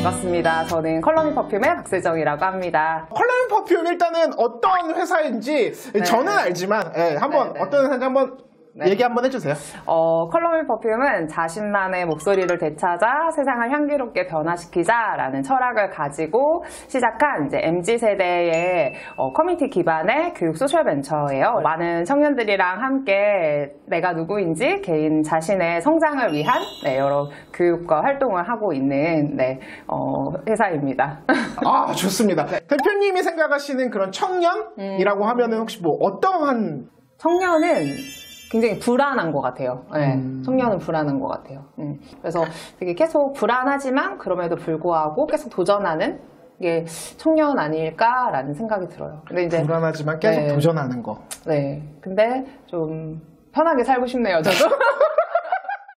맞습니다. 저는 컬러미 퍼퓸의 박세정이라고 합니다. 컬러미 퍼퓸 일단은 어떤 회사인지 저는 알지만 한번 어떤 회사인지 한번 얘기 한번 해주세요. 컬러미 퍼퓸은 자신만의 목소리를 되찾아 세상을 향기롭게 변화시키자라는 철학을 가지고 시작한 이제 MZ세대의 커뮤니티 기반의 교육 소셜 벤처예요. 많은 청년들이랑 함께 내가 누구인지 개인 자신의 성장을 위한 여러 교육과 활동을 하고 있는 회사입니다. 아, 좋습니다. 대표님이 생각하시는 그런 청년이라고 하면은 혹시 뭐 어떠한 청년은 굉장히 불안한 것 같아요. 청년은 불안한 것 같아요. 그래서 되게 계속 불안하지만 그럼에도 불구하고 계속 도전하는 게 청년 아닐까라는 생각이 들어요. 근데 이제 불안하지만 계속 도전하는 거. 네. 근데 좀 편하게 살고 싶네요, 저도.